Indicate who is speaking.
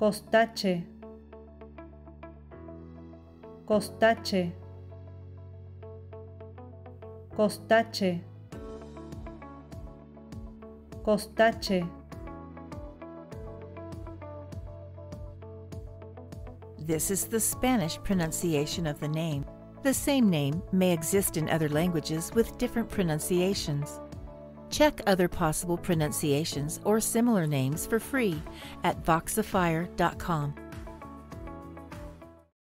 Speaker 1: Costache, Costache, Costache, Costache.
Speaker 2: This is the Spanish pronunciation of the name. The same name may exist in other languages with different pronunciations. Check other possible pronunciations or similar names for free at Voxifier.com.